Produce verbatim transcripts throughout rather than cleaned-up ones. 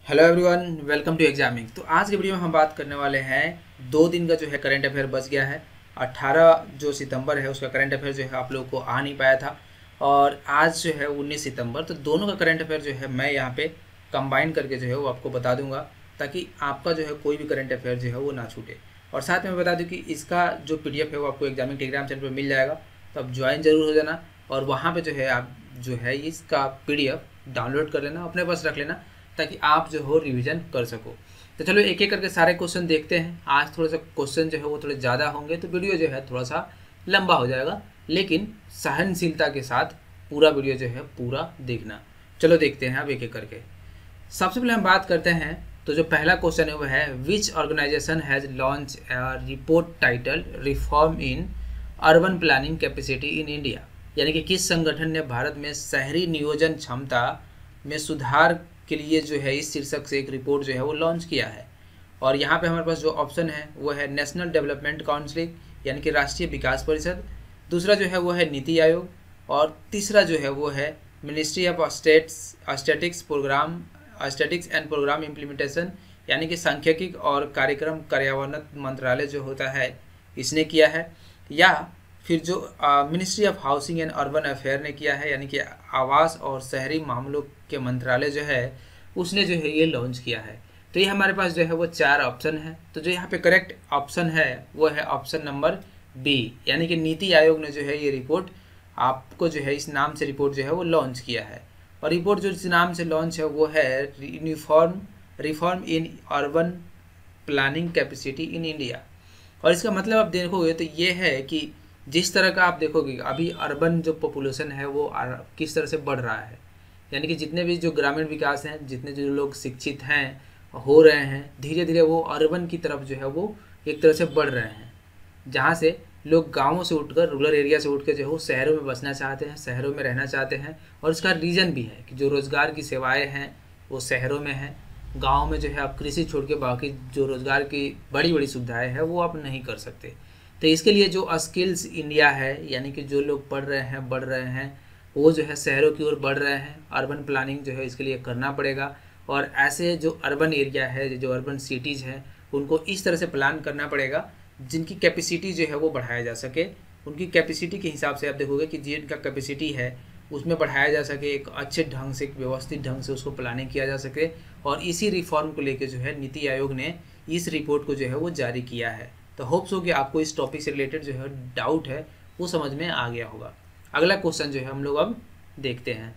Hello everyone, welcome to examing. तो आज के वीडियो में हम बात करने वाले हैं दो दिन का जो है करंट अफेयर बच गया है। अट्ठारह जो सितंबर है उसका करंट अफेयर जो है आप लोगों को आ नहीं पाया था, और आज जो है उन्नीस सितंबर, तो दोनों का करंट अफेयर जो है मैं यहाँ पे कंबाइन करके जो है वो आपको बता दूंगा, ताकि आपका जो है कोई भी करंट अफेयर जो है वो ना छूटे। और साथ में बता दूँ कि इसका जो पी है वो आपको एग्जामिंग टेलीग्राम चैनल पर मिल जाएगा, तो आप ज्वाइन जरूर हो जाना। और वहाँ पर जो है आप जो है इसका पी डाउनलोड कर लेना, अपने पास रख लेना, ताकि आप जो हो रिवीजन कर सको। तो चलो एक एक करके सारे क्वेश्चन देखते हैं। आज थोड़ा सा क्वेश्चन जो है वो थोड़े ज़्यादा होंगे, तो वीडियो जो है थोड़ा सा लंबा हो जाएगा, लेकिन सहनशीलता के साथ पूरा वीडियो जो है पूरा देखना। चलो देखते हैं अब एक एक करके। सबसे पहले हम बात करते हैं, तो जो पहला क्वेश्चन है वो है which organisation has launch a report title reform in urban planning capacity in India, यानी कि किस संगठन ने भारत में शहरी नियोजन क्षमता में सुधार के लिए जो है इस शीर्षक से एक रिपोर्ट जो है वो लॉन्च किया है। और यहाँ पे हमारे पास जो ऑप्शन है वो है नेशनल डेवलपमेंट काउंसिल, यानी कि राष्ट्रीय विकास परिषद। दूसरा जो है वो है नीति आयोग, और तीसरा जो है वो है ministry of states statics programme statics and programme implementation, यानी कि सांख्यिकी और कार्यक्रम कार्यान्वयन मंत्रालय जो होता है इसने किया है। या फिर जो ministry of housing and urban affair ने किया है, यानी कि आवास और शहरी मामलों के मंत्रालय जो है उसने जो है ये लॉन्च किया है। तो ये हमारे पास जो है वो चार ऑप्शन है। तो जो यहाँ पे करेक्ट ऑप्शन है वो है ऑप्शन नंबर बी, यानी कि नीति आयोग ने जो है ये रिपोर्ट आपको जो है इस नाम से रिपोर्ट जो है वो लॉन्च किया है। और रिपोर्ट जो इस नाम से लॉन्च है वो है uniform reform in urban planning capacity in India. और इसका मतलब आप देखोगे तो ये है कि जिस तरह का आप देखोगे अभी अर्बन जो पॉपुलेशन है वो किस तरह से बढ़ रहा है, यानी कि जितने भी जो ग्रामीण विकास हैं, जितने जो लोग शिक्षित हैं हो रहे हैं, धीरे धीरे वो अर्बन की तरफ जो है वो एक तरह से बढ़ रहे हैं। जहाँ से लोग गाँवों से उठकर, रूरल एरिया से उठ कर जो है वो शहरों में बसना चाहते हैं, शहरों में रहना चाहते हैं। और इसका रीज़न भी है कि जो रोज़गार की सेवाएँ हैं वो शहरों में हैं। गाँव में जो है आप कृषि छोड़ के बाकी जो रोज़गार की बड़ी बड़ी सुविधाएँ हैं वो आप नहीं कर सकते। तो इसके लिए जो स्किल्स इंडिया है, यानी कि जो लोग पढ़ रहे हैं बढ़ रहे हैं वो जो है शहरों की ओर बढ़ रहे हैं। अर्बन प्लानिंग जो है इसके लिए करना पड़ेगा, और ऐसे जो अर्बन एरिया है, जो अर्बन सिटीज़ हैं, उनको इस तरह से प्लान करना पड़ेगा जिनकी कैपेसिटी जो है वो बढ़ाया जा सके। उनकी कैपेसिटी के हिसाब से आप देखोगे कि जिनका कैपेसिटी है उसमें बढ़ाया जा सके, एक अच्छे ढंग से, एक व्यवस्थित ढंग से उसको प्लानिंग किया जा सके। और इसी रिफॉर्म को लेकर जो है नीति आयोग ने इस रिपोर्ट को जो है वो जारी किया है। तो होप्स हो कि आपको इस टॉपिक से रिलेटेड जो है डाउट है वो समझ में आ गया होगा। अगला क्वेश्चन जो है हम लोग अब देखते हैं।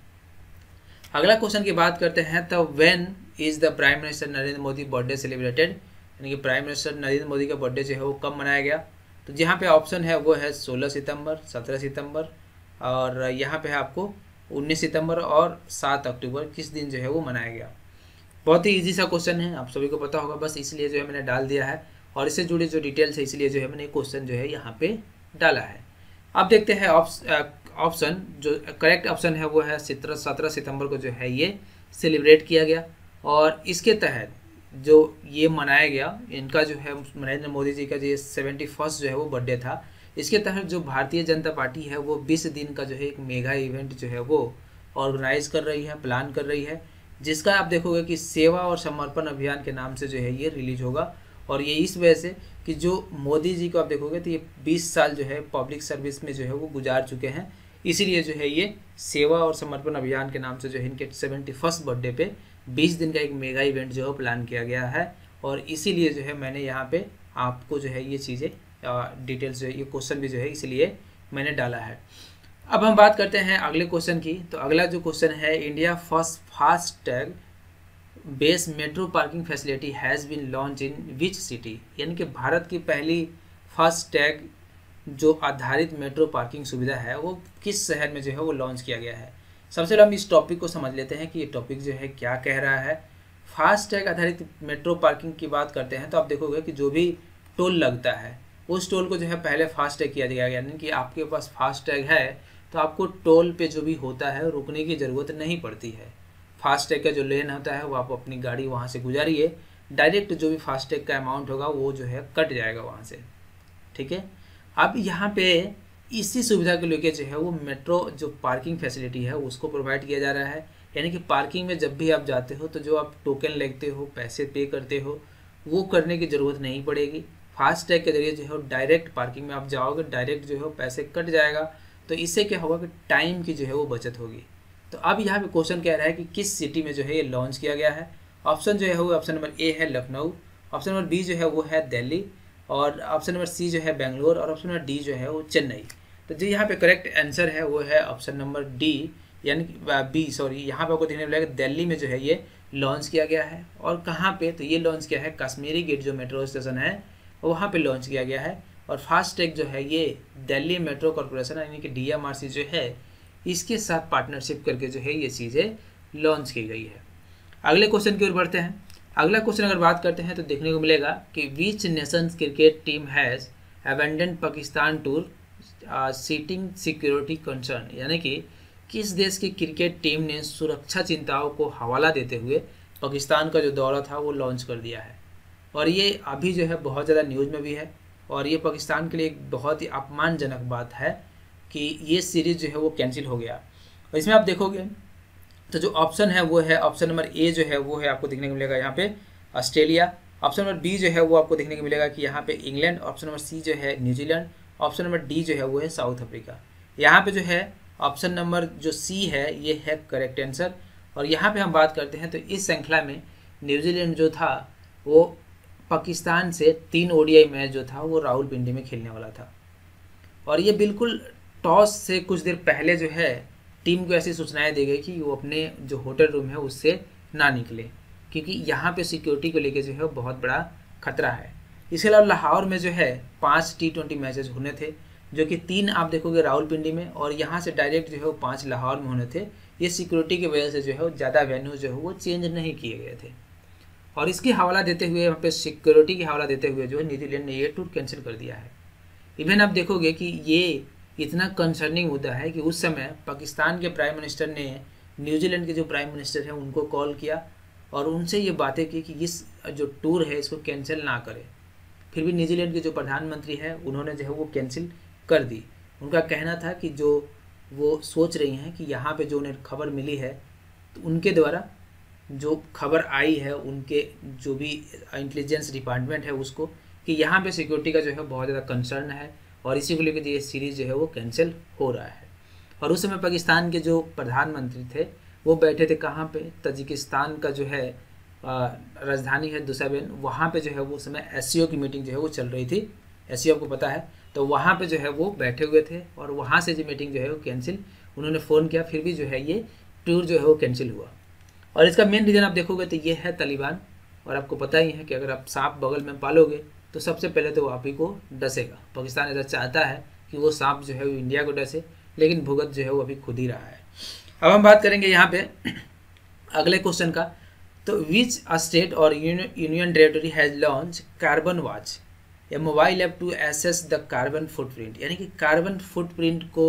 अगला क्वेश्चन की बात करते हैं, तो when is the prime minister Narendra Modi birthday celebrated, यानी कि प्राइम मिनिस्टर नरेंद्र मोदी का बर्थडे जो है वो कब मनाया गया। तो जहाँ पे ऑप्शन है वो है सोलह सितंबर, सत्रह सितंबर, और यहाँ पे है आपको उन्नीस सितंबर और सात अक्टूबर, किस दिन जो है वो मनाया गया। बहुत ही ईजी सा क्वेश्चन है, आप सभी को पता होगा, बस इसलिए जो है मैंने डाल दिया है। और इससे जुड़ी जो डिटेल्स है इसलिए जो है मैंने क्वेश्चन जो है यहाँ पे डाला है। अब देखते हैं ऑप्शन, जो करेक्ट ऑप्शन है वो है सत्रह सत्रह सितंबर को जो है ये सेलिब्रेट किया गया। और इसके तहत जो ये मनाया गया, इनका जो है नरेंद्र मोदी जी का जो सेवेंटी फर्स्ट जो है वो बर्थडे था, इसके तहत जो भारतीय जनता पार्टी है वो बीस दिन का जो है एक मेगा इवेंट जो है वो ऑर्गेनाइज कर रही है, प्लान कर रही है, जिसका आप देखोगे कि सेवा और समर्पण अभियान के नाम से जो है ये रिलीज होगा। और ये इस वजह से कि जो मोदी जी को आप देखोगे तो ये बीस साल जो है पब्लिक सर्विस में जो है वो गुजार चुके हैं, इसीलिए जो है ये सेवा और समर्पण अभियान के नाम से जो है इनके सेवेंटी फर्स्ट बर्थडे पे बीस दिन का एक मेगा इवेंट जो है प्लान किया गया है। और इसीलिए जो है मैंने यहाँ पे आपको जो है ये चीज़ें डिटेल्स जो है, ये क्वेश्चन भी जो है इसलिए मैंने डाला है। अब हम बात करते हैं अगले क्वेश्चन की। तो अगला जो क्वेश्चन है, India first fast tag base metro parking facility has been launch in which city, यानी कि भारत की पहली फास्ट टैग जो आधारित मेट्रो पार्किंग सुविधा है वो किस शहर में जो है वो लॉन्च किया गया है। सबसे पहले हम इस टॉपिक को समझ लेते हैं कि ये टॉपिक जो है क्या कह रहा है। फास्ट टैग आधारित मेट्रो पार्किंग की बात करते हैं तो आप देखोगे कि जो भी टोल लगता है उस टोल को जो है पहले फास्ट टैग किया जाएगा, यानी कि आपके पास फास्ट टैग है तो आपको टोल पे जो भी होता है रुकने की ज़रूरत नहीं पड़ती है। फास्टैग का जो लेन होता है वो आप अपनी गाड़ी वहाँ से गुजारिए, डायरेक्ट जो भी फास्टैग का अमाउंट होगा वो जो है कट जाएगा वहाँ से, ठीक है। अब यहाँ पे इसी सुविधा को लेकर जो है वो मेट्रो जो पार्किंग फैसिलिटी है उसको प्रोवाइड किया जा रहा है, यानी कि पार्किंग में जब भी आप जाते हो तो जो आप टोकन लेते हो, पैसे पे करते हो, वो करने की ज़रूरत नहीं पड़ेगी। फास्टैग के जरिए जो है डायरेक्ट पार्किंग में आप जाओगे, डायरेक्ट जो है पैसे कट जाएगा। तो इससे क्या होगा कि टाइम की जो है वो बचत होगी। तो अब यहाँ पे क्वेश्चन कह रहा है कि किस सिटी में जो है ये लॉन्च किया गया है। ऑप्शन जो है वो ऑप्शन नंबर ए है लखनऊ, ऑप्शन नंबर बी जो है वो है दिल्ली, और ऑप्शन नंबर सी जो है बेंगलोर, और ऑप्शन नंबर डी जो है वो चेन्नई। तो जो यहाँ पे करेक्ट आंसर है वो है ऑप्शन नंबर डी, यानी कि बी सॉरी यहाँ पे आपको देखने को मिलेगा दिल्ली में जो है ये लॉन्च किया गया है। और कहाँ पे, तो ये लॉन्च किया है कश्मीरी गेट जो मेट्रो स्टेशन है वहाँ पे लॉन्च किया गया है। और फास्टैग जो है ये दिल्ली मेट्रो कॉरपोरेशन यानी कि डी एम आर सी जो है इसके साथ पार्टनरशिप करके जो है ये चीज़ें लॉन्च की गई है। अगले क्वेश्चन की ओर बढ़ते हैं। अगला क्वेश्चन अगर बात करते हैं तो देखने को मिलेगा कि which nations cricket team has abandon Pakistan tour citing security concern, यानी कि किस देश की क्रिकेट टीम ने सुरक्षा चिंताओं को हवाला देते हुए पाकिस्तान का जो दौरा था वो लॉन्च कर दिया है। और ये अभी जो है बहुत ज़्यादा न्यूज़ में भी है, और ये पाकिस्तान के लिए एक बहुत ही अपमानजनक बात है कि ये सीरीज़ जो है वो कैंसिल हो गया। और इसमें आप देखोगे तो जो ऑप्शन है वो है ऑप्शन नंबर ए जो है वो है आपको देखने को मिलेगा यहाँ पे ऑस्ट्रेलिया, ऑप्शन नंबर बी जो है वो आपको देखने को मिलेगा कि यहाँ पे इंग्लैंड, ऑप्शन नंबर सी जो है न्यूजीलैंड, ऑप्शन नंबर डी जो है वो है साउथ अफ्रीका। यहाँ पे जो है ऑप्शन नंबर जो सी है ये है करेक्ट आंसर। और यहाँ पे हम बात करते हैं तो इस श्रृंखला में न्यूजीलैंड जो था वो पाकिस्तान से तीन ओडीआई मैच जो था वो रावलपिंडी में खेलने वाला था। और ये बिल्कुल टॉस से कुछ देर पहले जो है टीम को ऐसी सूचनाएं दी गई कि वो अपने जो होटल रूम है उससे ना निकले, क्योंकि यहाँ पे सिक्योरिटी को लेके जो है बहुत बड़ा खतरा है। इसके अलावा लाहौर में जो है पाँच टी ट्वेंटी मैचेज होने थे, जो कि तीन आप देखोगे रावलपिंडी में, और यहाँ से डायरेक्ट जो है वो पाँच लाहौर में होने थे। ये सिक्योरिटी की वजह से जो है ज़्यादा वेन्यू जो है वो चेंज नहीं किए गए थे। और इसकी हवाला देते हुए यहाँ पे सिक्योरिटी की हवाला देते हुए जो है न्यूजीलैंड ने ये टूर कैंसिल कर दिया है। इवन आप देखोगे कि ये इतना कंसर्निंग मुद्दा है कि उस समय पाकिस्तान के प्राइम मिनिस्टर ने न्यूजीलैंड के जो प्राइम मिनिस्टर हैं उनको कॉल किया और उनसे ये बातें की कि इस जो टूर है इसको कैंसिल ना करें। फिर भी न्यूजीलैंड के जो प्रधानमंत्री हैं उन्होंने जो है वो कैंसिल कर दी। उनका कहना था कि जो वो सोच रही हैं कि यहाँ पे जो उन्हें खबर मिली है तो उनके द्वारा जो खबर आई है उनके जो भी इंटेलिजेंस डिपार्टमेंट है उसको, कि यहाँ पे सिक्योरिटी का जो है बहुत ज़्यादा कंसर्न है और इसी को लेकर ये सीरीज़ जो है वो कैंसिल हो रहा है। और उस समय पाकिस्तान के जो प्रधानमंत्री थे वो बैठे थे कहाँ पे, तजिकिस्तान का जो है राजधानी है दुशान्बे, वहाँ पे जो है वो उस समय एससीओ की मीटिंग जो है वो चल रही थी। एससीओ आपको पता है, तो वहाँ पे जो है वो बैठे हुए थे और वहाँ से जो मीटिंग जो है वो कैंसिल उन्होंने फ़ोन किया, फिर भी जो है ये टूर जो है वो कैंसिल हुआ। और इसका मेन रीज़न आप देखोगे तो ये है तालिबान। और आपको पता ही है कि अगर आप सांप बगल में पालोगे तो सबसे पहले तो वो आप ही को डसेगा। पाकिस्तान ऐसा चाहता है कि वो सांप जो है वो इंडिया को डसे, लेकिन भुगत जो है वो अभी खुद ही रहा है। अब हम बात करेंगे यहाँ पे अगले क्वेश्चन का। तो विच स्टेट और union territory has launch carbon watch, a mobile app to assess the carbon footprint, यानी कि कार्बन फुटप्रिंट को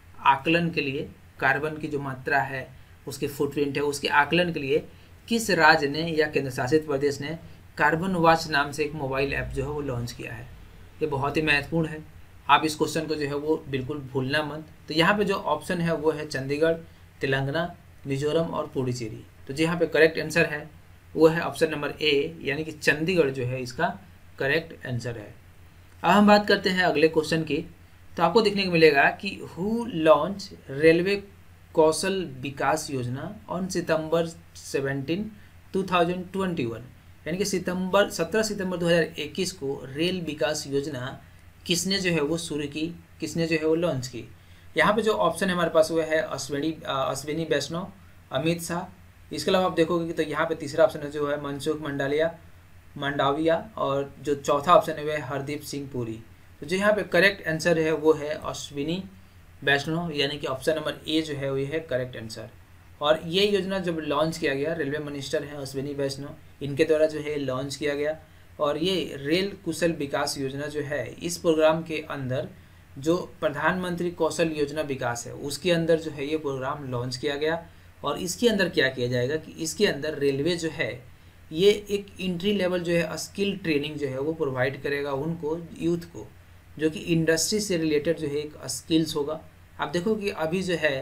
आकलन के लिए, कार्बन की जो मात्रा है उसके फुटप्रिंट है उसके आकलन के लिए किस राज्य ने या केंद्र शासित प्रदेश ने कार्बन वॉच नाम से एक मोबाइल ऐप जो है वो लॉन्च किया है। ये बहुत ही महत्वपूर्ण है, आप इस क्वेश्चन को जो है वो बिल्कुल भूलना मत। तो यहाँ पे जो ऑप्शन है वो है चंडीगढ़, तेलंगाना, मिजोरम और पुडुचेरी। तो जो यहाँ पे करेक्ट आंसर है वो है ऑप्शन नंबर ए, यानी कि चंडीगढ़ जो है इसका करेक्ट आंसर है। अब हम बात करते हैं अगले क्वेश्चन की। तो आपको देखने को मिलेगा कि who launch railway Kaushal Vikas Yojana on September seventeen two thousand twenty one, यानी कि सितंबर सत्रह सितंबर दो हज़ार इक्कीस को रेल विकास योजना किसने जो है वो शुरू की, किसने जो है वो लॉन्च की। यहाँ पे जो ऑप्शन है हमारे पास वो है अश्विनी अश्विनी वैष्णव, अमित शाह। इसके अलावा आप देखोगे तो यहाँ पे तीसरा ऑप्शन है जो है मनसुख मंडालिया मंडाविया, और जो चौथा ऑप्शन है वो है हरदीप सिंह पुरी। तो जो यहाँ पे करेक्ट आंसर है वो है अश्विनी वैष्णव, यानी कि ऑप्शन नंबर ए जो है वो है करेक्ट आंसर। और ये योजना जब लॉन्च किया गया, रेलवे मिनिस्टर हैं अश्विनी वैष्णव, इनके द्वारा जो है लॉन्च किया गया। और ये रेल कुशल विकास योजना जो है इस प्रोग्राम के अंदर जो प्रधानमंत्री कौशल योजना विकास है उसके अंदर जो है ये प्रोग्राम लॉन्च किया गया। और इसके अंदर क्या किया जाएगा कि इसके अंदर रेलवे जो है ये एक इंट्री लेवल जो है स्किल ट्रेनिंग जो है वो प्रोवाइड करेगा उनको, यूथ को, जो कि इंडस्ट्री से रिलेटेड जो है एक स्किल्स होगा। आप देखो कि अभी जो है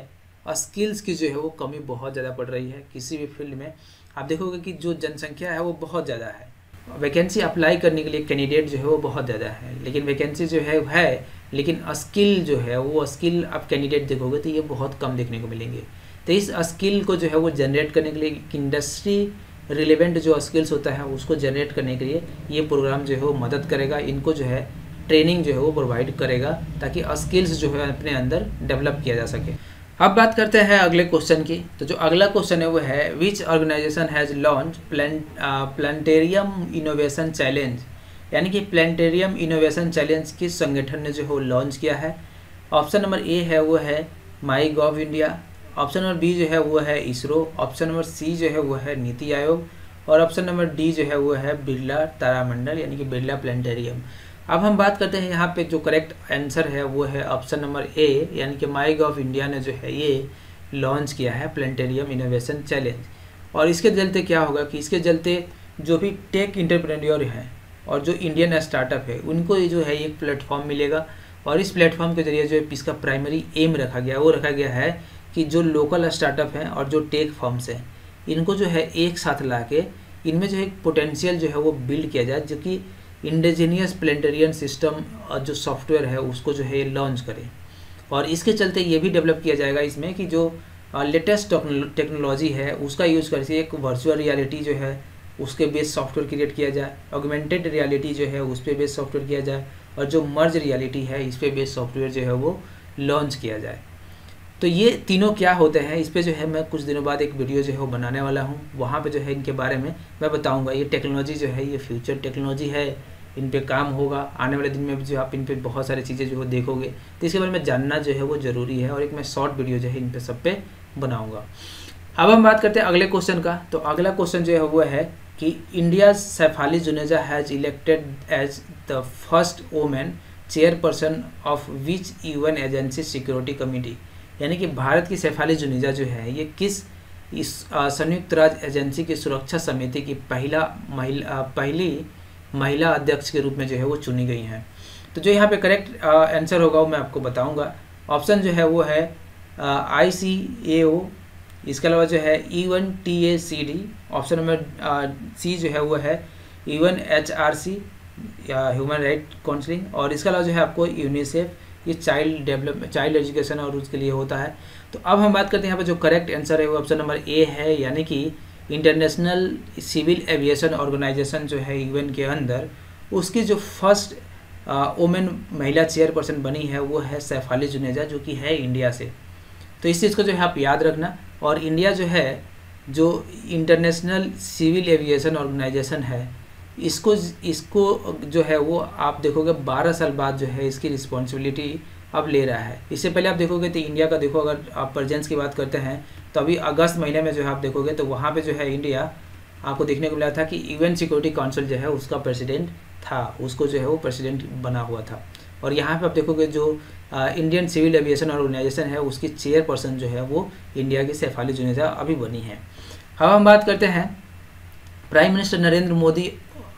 स्किल्स की जो है वो कमी बहुत ज़्यादा पड़ रही है किसी भी फील्ड में। आप देखोगे कि जो जनसंख्या है वो बहुत ज़्यादा है, वैकेंसी अप्लाई करने के लिए कैंडिडेट जो है वो बहुत ज़्यादा है, लेकिन वैकेंसी जो है है लेकिन स्किल जो है वो स्किल आप कैंडिडेट देखोगे तो ये बहुत कम देखने को मिलेंगे। तो इस स्किल को जो है वो जनरेट करने के लिए इंडस्ट्री रिलेवेंट जो स्किल्स होता है उसको जनरेट करने के लिए ये प्रोग्राम जो है वो मदद करेगा। इनको जो है ट्रेनिंग जो है वो प्रोवाइड करेगा ताकि स्किल्स जो है अपने अंदर डेवलप किया जा सके। अब बात करते हैं अगले क्वेश्चन की। तो जो अगला क्वेश्चन है वो है which organisation has launch plan planetarium innovation challenge, यानी कि प्लानिटेरियम इनोवेशन चैलेंज किस संगठन ने जो है लॉन्च किया है। ऑप्शन नंबर ए है वो है my gov India, option number B जो है वो है इसरो, ऑप्शन नंबर सी जो है वो है नीति आयोग, और ऑप्शन नंबर डी जो है वो है बिरला तारामंडल यानी कि बिरला प्लानिटेरियम। अब हम बात करते हैं यहाँ पे जो करेक्ट आंसर है वो है ऑप्शन नंबर ए, यानी कि माई गॉव इंडिया ने जो है ये लॉन्च किया है प्लानिटेरियम इनोवेशन चैलेंज। और इसके चलते क्या होगा कि इसके चलते जो भी टेक इंटरप्रेन्योर हैं और जो इंडियन स्टार्टअप है उनको ये जो है एक प्लेटफॉर्म मिलेगा, और इस प्लेटफॉर्म के जरिए जो है इसका प्राइमरी एम रखा गया वो रखा गया है कि जो लोकल स्टार्टअप हैं और जो टेक फर्म्स हैं इनको जो है एक साथ ला के इनमें जो है पोटेंशियल जो है वो बिल्ड किया जाए, जो कि इंडिजीनियस प्लानिटेरियम सिस्टम जो सॉफ्टवेयर है उसको जो है लॉन्च करें। और इसके चलते ये भी डेवलप किया जाएगा इसमें कि जो लेटेस्ट टेक्नोलॉजी है उसका यूज़ करके एक वर्चुअल रियलिटी जो है उसके बेस्ड सॉफ्टवेयर क्रिएट किया जाए, ऑगमेंटेड रियलिटी जो है उस पर बेस्ड सॉफ्टवेयर किया जाए, और जो मर्ज रियलिटी है इस पर बेस्ड सॉफ्टवेयर जो है वो लॉन्च किया जाए। तो ये तीनों क्या होते हैं इस पे जो है मैं कुछ दिनों बाद एक वीडियो जो है वो बनाने वाला हूँ, वहाँ पे जो है इनके बारे में मैं बताऊँगा। ये टेक्नोलॉजी जो है ये फ्यूचर टेक्नोलॉजी है, इन पे काम होगा आने वाले दिन में जो आप इन पे बहुत सारी चीज़ें जो है देखोगे, तो इसके बारे में जानना जो है वो ज़रूरी है, और एक मैं शॉर्ट वीडियो जो है इन पे सब पे बनाऊँगा। अब हम बात करते हैं अगले क्वेश्चन का। तो अगला क्वेश्चन जो है वो है कि India Shefali Juneja has elected as the first women chairperson of which UN agency security committee, यानी कि भारत की सैफाली जुनेजा जो है ये किस इस संयुक्त राज्य एजेंसी की सुरक्षा समिति की पहला महिला पहली महिला अध्यक्ष के रूप में जो है वो चुनी गई हैं। तो जो यहाँ पे करेक्ट आंसर होगा वो मैं आपको बताऊंगा। ऑप्शन जो है वो है आई सी ए ओ, इसके अलावा जो है E one T A C D, option number C जो है वो है E one H R C human right counselling, और इसके अलावा जो है आपको यूनिसेफ, ये चाइल्ड डेवलपमेंट चाइल्ड एजुकेशन और उसके लिए होता है। तो अब हम बात करते हैं यहाँ पे जो करेक्ट आंसर है वो ऑप्शन नंबर ए है, यानी कि इंटरनेशनल सिविल एविएशन ऑर्गेनाइजेशन जो है यूएन के अंदर उसकी जो फर्स्ट वोमेन महिला चेयरपर्सन बनी है वो है सैफाली जुनेजा, जो कि है इंडिया से। तो इस चीज़ को जो है आप याद रखना। और इंडिया जो है जो इंटरनेशनल सिविल एविएशन ऑर्गेनाइजेशन है इसको इसको जो है वो आप देखोगे बारह साल बाद जो है इसकी रिस्पॉन्सिबिलिटी अब ले रहा है। इससे पहले आप देखोगे तो इंडिया का देखो, अगर आप प्रेजेंस की बात करते हैं तो अभी अगस्त महीने में जो है आप देखोगे तो वहाँ पे जो है इंडिया आपको देखने को मिला था कि यूएन सिक्योरिटी काउंसिल जो है उसका प्रेसिडेंट था, उसको जो है वो प्रेसिडेंट बना हुआ था। और यहाँ पे आप देखोगे जो इंडियन सिविल एविएशन ऑर्गेनाइजेशन है उसकी चेयरपर्सन जो है वो इंडिया की सैफाली जुनेजा अभी बनी है। अब हम बात करते हैं prime minister Narendra Modi.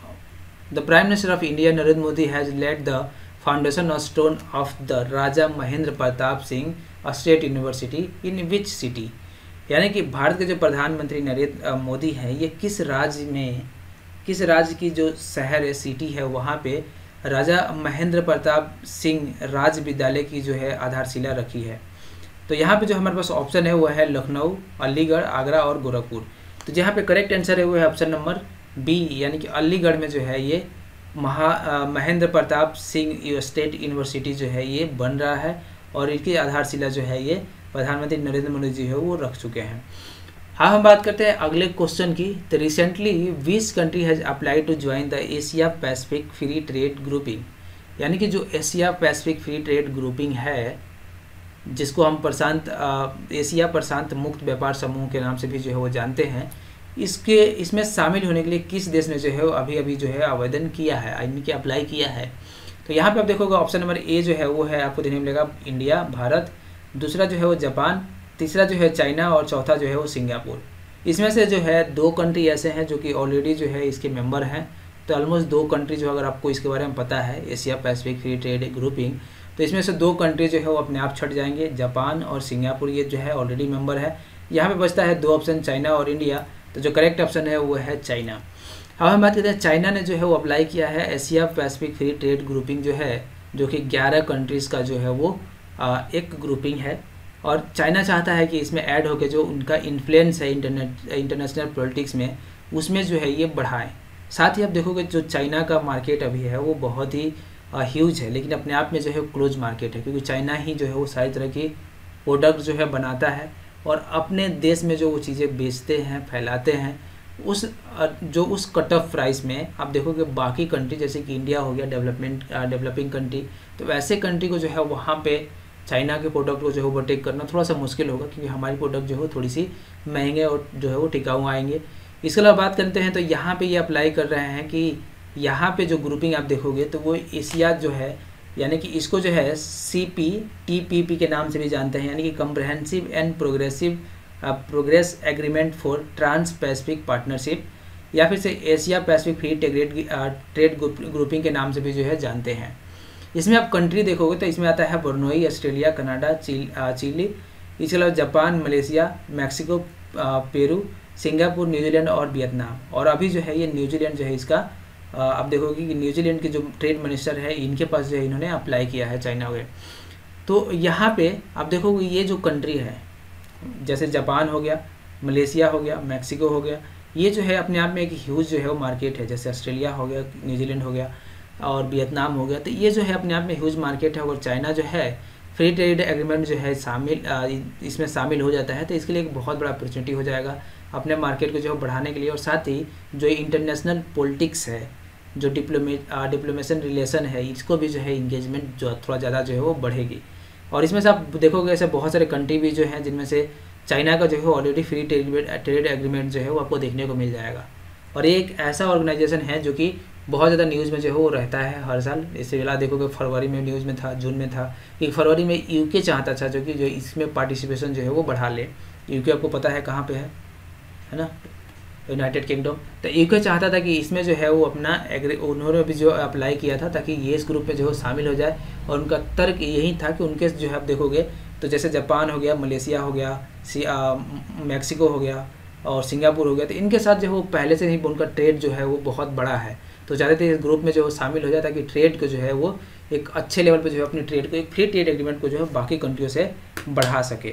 The prime minister of India Narendra Modi has laid the foundation stone of the Raja Mahendra Pratap Singh state university in which city, यानी कि भारत के जो प्रधानमंत्री नरेंद्र मोदी हैं ये किस राज्य में किस राज्य की जो शहर है सिटी है वहाँ पे राजा महेंद्र प्रताप सिंह राज्य विद्यालय की जो है आधारशिला रखी है। तो यहाँ पे जो हमारे पास ऑप्शन है वो है लखनऊ, अलीगढ़, आगरा और गोरखपुर। तो जहाँ पे करेक्ट आंसर है वो है ऑप्शन नंबर बी, यानी कि अलीगढ़ में जो है ये महा महेंद्र प्रताप सिंह स्टेट यूनिवर्सिटी जो है ये बन रहा है, और इसकी आधारशिला जो है ये प्रधानमंत्री नरेंद्र मोदी जी है वो रख चुके हैं। हाँ, हम बात करते हैं अगले क्वेश्चन की। तो recently which country has apply to join the Asia Pacific free trade grouping, यानी कि जो Asia Pacific free trade grouping है जिसको हम प्रशांत एशिया प्रशांत मुक्त व्यापार समूह के नाम से भी जो है वो जानते हैं, इसके इसमें शामिल होने के लिए किस देश ने जो है वो अभी अभी जो है आवेदन किया है, यानी कि अप्लाई किया है। तो यहाँ पे आप देखोगे ऑप्शन नंबर ए जो है वो है आपको देखने मिलेगा इंडिया, भारत, दूसरा जो है वो जापान, तीसरा जो है चाइना, और चौथा जो है वो सिंगापुर। इसमें से जो है दो कंट्री ऐसे हैं जो कि ऑलरेडी जो है इसके मेंबर हैं। तो ऑलमोस्ट दो कंट्री जो अगर आपको इसके बारे में पता है Asia Pacific free trade grouping, तो इसमें से दो कंट्री जो है वो अपने आप छट जाएंगे, जापान और सिंगापुर, ये जो है ऑलरेडी मेंबर है। यहाँ पे बचता है दो ऑप्शन, चाइना और इंडिया। तो जो करेक्ट ऑप्शन है वो है चाइना। अब हम बात करते हैं, चाइना ने जो है वो अप्लाई किया है Asia Pacific free trade grouping जो है, जो कि ग्यारह कंट्रीज़ का जो है वो आ, एक ग्रुपिंग है। और चाइना चाहता है कि इसमें ऐड होकर जो उनका इन्फ्लुएंस है इंटरनेट इंटरनेशनल पॉलिटिक्स में, उसमें जो है ये बढ़ाएं। साथ ही आप देखोगे जो चाइना का मार्केट अभी है वो बहुत ही ह्यूज है, लेकिन अपने आप में जो है क्लोज मार्केट है, क्योंकि चाइना ही जो है वो सारी तरह की प्रोडक्ट जो है बनाता है और अपने देश में जो वो चीज़ें बेचते हैं, फैलाते हैं, उस जो उस कट ऑफ प्राइस में आप देखोगे बाकी कंट्री जैसे कि इंडिया हो गया डेवलपमेंट डेवलपिंग कंट्री, तो वैसे कंट्री को जो है वहाँ पे चाइना के प्रोडक्ट को जो है ओवरटेक करना थोड़ा सा मुश्किल होगा, क्योंकि हमारी प्रोडक्ट जो है थोड़ी सी महंगे और जो है वो टिकाऊ आएंगे। इसके अलावा बात करते हैं तो यहाँ पे ये अप्लाई कर रहे हैं कि यहाँ पे जो ग्रुपिंग आप देखोगे तो वो एशिया जो है, यानी कि इसको जो है C P T P P के नाम से भी जानते हैं, यानी कि comprehensive and progressive progress agreement for trans Pacific partnership, या फिर से Asia Pacific free trade trade grouping के नाम से भी जो है जानते हैं। इसमें आप कंट्री देखोगे तो इसमें आता है ब्रुनेई, ऑस्ट्रेलिया, कनाडा, चिली, इसके अलावा Japan, Malaysia, Mexico, Peru, Singapore, New Zealand और वियतनाम। और अभी जो है ये न्यूजीलैंड जो है इसका आप देखोगे कि न्यूजीलैंड के जो ट्रेड मिनिस्टर है इनके पास जो है इन्होंने अप्लाई किया है चाइना के। तो यहाँ पे आप देखोगे ये जो कंट्री है जैसे जापान हो गया, मलेशिया हो गया, मैक्सिको हो गया, ये जो है अपने आप में एक ह्यूज जो है वो मार्केट है। जैसे ऑस्ट्रेलिया हो गया, न्यूजीलैंड हो गया और वियतनाम हो गया, तो ये जो है अपने आप में ह्यूज मार्केट है। और चाइना जो है फ्री ट्रेड एग्रीमेंट जो है शामिल इसमें शामिल हो जाता है, तो इसके लिए एक बहुत बड़ा अपॉर्चुनिटी हो जाएगा अपने मार्केट को जो है बढ़ाने के लिए। और साथ ही जो इंटरनेशनल पॉलिटिक्स है, जो डिप्लोमेट डिप्लोमेशन रिलेशन है, इसको भी जो है इंगेजमेंट जो थोड़ा ज़्यादा जो है वो बढ़ेगी। और इसमें से आप देखोगे ऐसे बहुत सारे कंट्री भी जो हैं जिनमें से चाइना का जो है already free trade trade agreement जो है वो आपको देखने को मिल जाएगा। और ये एक ऐसा ऑर्गेनाइजेशन है जो कि बहुत ज़्यादा न्यूज़ में जो है वो रहता है हर साल। इससे पहले देखोगे फरवरी में न्यूज़ में था, जून में था कि फरवरी में यूके चाहता था जो कि जो इसमें पार्टिसिपेशन जो है वो बढ़ा ले। यूके आपको पता है कहाँ पे है है ना, यूनाइटेड किंगडम। तो यूके चाहता था कि इसमें जो है वो अपना एग्री उन्होंने भी जो अप्लाई किया था ताकि ये इस ग्रुप में जो है शामिल हो जाए। और उनका तर्क यही था कि उनके जो है आप देखोगे तो जैसे जापान हो गया, मलेशिया हो गया, सी आ, मैक्सिको हो गया और सिंगापुर हो गया, तो इनके साथ जो है वो पहले से ही उनका ट्रेड जो है वो बहुत बड़ा है। तो चाहते थे इस ग्रुप में जो है शामिल हो जाए ताकि ट्रेड को जो है वो एक अच्छे लेवल पे जो है अपनी ट्रेड को, एक फ्री ट्रेड एग्रीमेंट को जो है बाकी कंट्रियों से बढ़ा सके।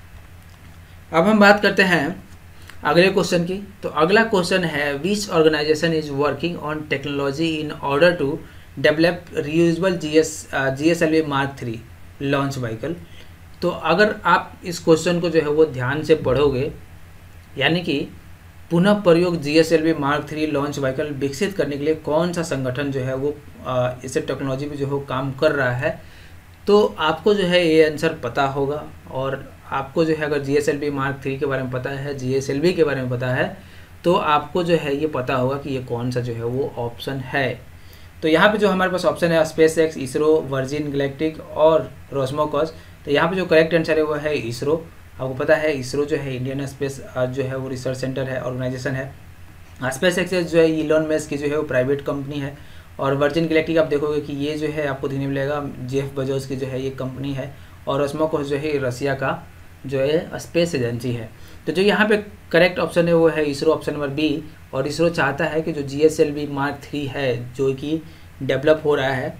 अब हम बात करते हैं अगले क्वेश्चन की। तो अगला क्वेश्चन है, which organisation is working on technology in order to develop reusable G S G S L V mark three launch vehicle. तो अगर आप इस क्वेश्चन को जो है वो ध्यान से पढ़ोगे, यानी कि पुनः प्रयोग G S L V mark three launch vehicle विकसित करने के लिए कौन सा संगठन जो है वो इसे टेक्नोलॉजी में जो है काम कर रहा है, तो आपको जो है ये आंसर पता होगा। और आपको जो है अगर G S L V mark three के बारे में पता है, जी एस एल वी के बारे में पता है, तो आपको जो है ये पता होगा कि ये कौन सा जो है वो ऑप्शन है। तो यहाँ पे जो हमारे पास ऑप्शन है space X, ISRO, Virgin Galactic और रोस्मोकॉस। तो यहाँ पे जो करेक्ट आंसर है वो है इसरो। आपको पता है इसरो जो है इंडियन स्पेस जो है वो रिसर्च सेंटर है, ऑर्गेनाइजेशन है। स्पेस एक्स जो है इलॉन मस्क की जो है वो प्राइवेट कंपनी है। और वर्जिन गैलेक्टिक आप देखोगे कि ये जो है आपको देखने मिलेगा जेफ बेजोस की जो है ये कंपनी है। और रोस्मोकॉस जो है रसिया का जो है स्पेस एजेंसी है। तो जो यहाँ पे करेक्ट ऑप्शन है वो है इसरो, ऑप्शन नंबर बी। और इसरो चाहता है कि जो G S L V mark three है जो कि डेवलप हो रहा है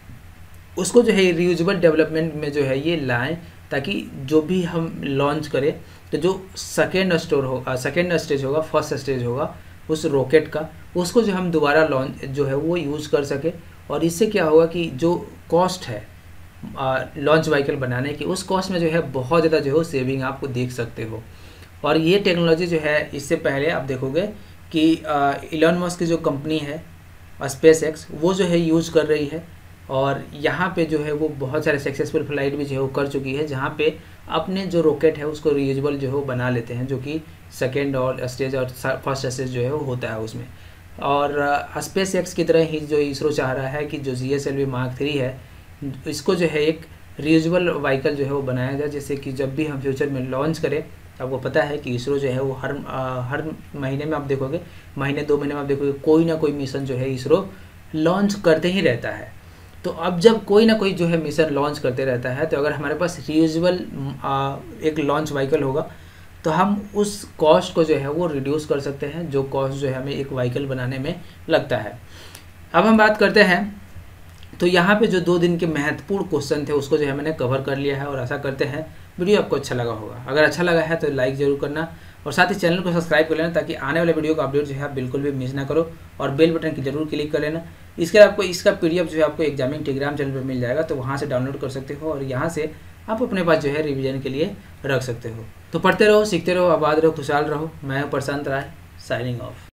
उसको जो है रीयूजेबल डेवलपमेंट में जो है ये लाएं, ताकि जो भी हम लॉन्च करें तो जो सेकेंड स्टोर होगा, सेकेंड स्टेज होगा, फर्स्ट स्टेज होगा उस रॉकेट का, उसको जो हम दोबारा लॉन्च जो है वो यूज़ कर सके। और इससे क्या होगा कि जो कॉस्ट है लॉन्च व्हीकल बनाने की, उस कॉस्ट में जो है बहुत ज़्यादा जो है सेविंग आपको देख सकते हो। और ये टेक्नोलॉजी जो है इससे पहले आप देखोगे कि इलॉन मस्क की जो कंपनी है स्पेस एक्स वो जो है यूज़ कर रही है। और यहाँ पे जो है वो बहुत सारे सक्सेसफुल फ्लाइट भी जो है वो कर चुकी है, जहाँ पे अपने जो रॉकेट है उसको रीयूजेबल जो है वो बना लेते हैं, जो कि सेकेंड और स्टेज और फर्स्ट स्टेज जो है वो होता है उसमें। और स्पेस एक्स की तरह ही जो इसरो चाह रहा है कि जो G S L V mark three है इसको जो है एक रीयूजेबल व्हीकल जो है वो बनाया जाए, जैसे कि जब भी हम फ्यूचर में लॉन्च करें। आपको पता है कि इसरो जो है वो हर आ, हर महीने में आप देखोगे, महीने दो महीने में आप देखोगे कोई ना कोई मिशन जो है इसरो लॉन्च करते ही रहता है। तो अब जब कोई ना कोई जो है मिशन लॉन्च करते रहता है, तो अगर हमारे पास रीयूजेबल एक लॉन्च व्हीकल होगा तो हम उस कॉस्ट को जो है वो रिड्यूस कर सकते हैं, जो कॉस्ट जो है हमें एक व्हीकल बनाने में लगता है। अब हम बात करते हैं, तो यहाँ पे जो दो दिन के महत्वपूर्ण क्वेश्चन थे उसको जो है मैंने कवर कर लिया है, और आशा करते हैं वीडियो आपको अच्छा लगा होगा। अगर अच्छा लगा है तो लाइक ज़रूर करना, और साथ ही चैनल को सब्सक्राइब कर लेना, ताकि आने वाले वीडियो का अपडेट जो है आप बिल्कुल भी मिस ना करो, और बेल बटन की जरूर क्लिक कर लेना। इसके आपको इसका पीडीएफ जो है आपको एग्जामिंग टेलीग्राम चैनल पर मिल जाएगा, तो वहाँ से डाउनलोड कर सकते हो, और यहाँ से आप अपने पास जो है रिवीजन के लिए रख सकते हो। तो पढ़ते रहो, सीखते रहो, आबाद रहो, खुशहाल रहो। मैं प्रशांत राय, साइनिंग ऑफ।